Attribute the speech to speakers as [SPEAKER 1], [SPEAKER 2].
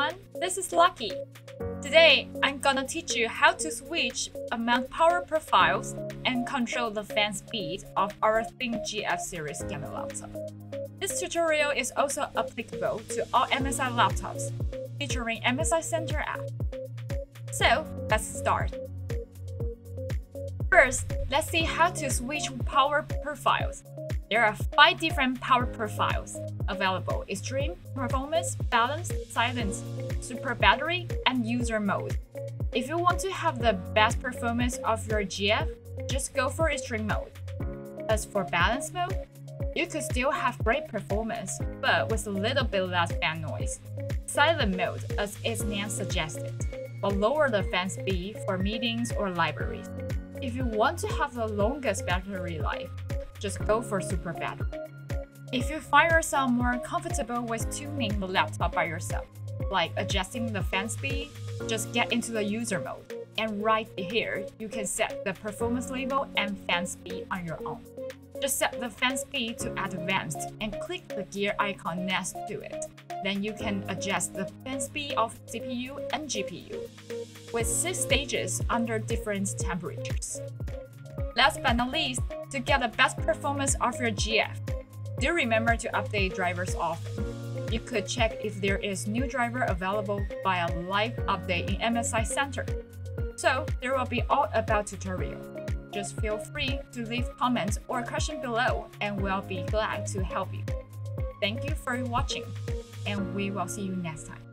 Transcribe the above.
[SPEAKER 1] everyone, this is Lucky. Today, I'm gonna teach you how to switch among power profiles and control the fan speed of our Think GF series gaming laptop. This tutorial is also applicable to all MSI laptops featuring MSI Center app. So, let's start. First, let's see how to switch power profiles. There are 5 different power profiles available: Extreme, Performance, Balance, Silence, Super Battery, and User Mode. If you want to have the best performance of your GF, just go for Extreme Mode. As for Balance Mode, you could still have great performance, but with a little bit less fan noise. Silent Mode, as its name suggested, will lower the fan speed for meetings or libraries. If you want to have the longest battery life, just go for Super Battery. If you find yourself more comfortable with tuning the laptop by yourself, like adjusting the fan speed, just get into the User Mode. And right here, you can set the performance level and fan speed on your own. Just set the fan speed to Advanced and click the gear icon next to it. Then you can adjust the fan speed of CPU and GPU, with 6 stages under different temperatures. Last but not least, to get the best performance of your GF, do remember to update drivers often. You could check if there is new driver available via live update in MSI Center. So there will be all about tutorial. Just feel free to leave comments or question below and we'll be glad to help you. Thank you for watching, and we will see you next time.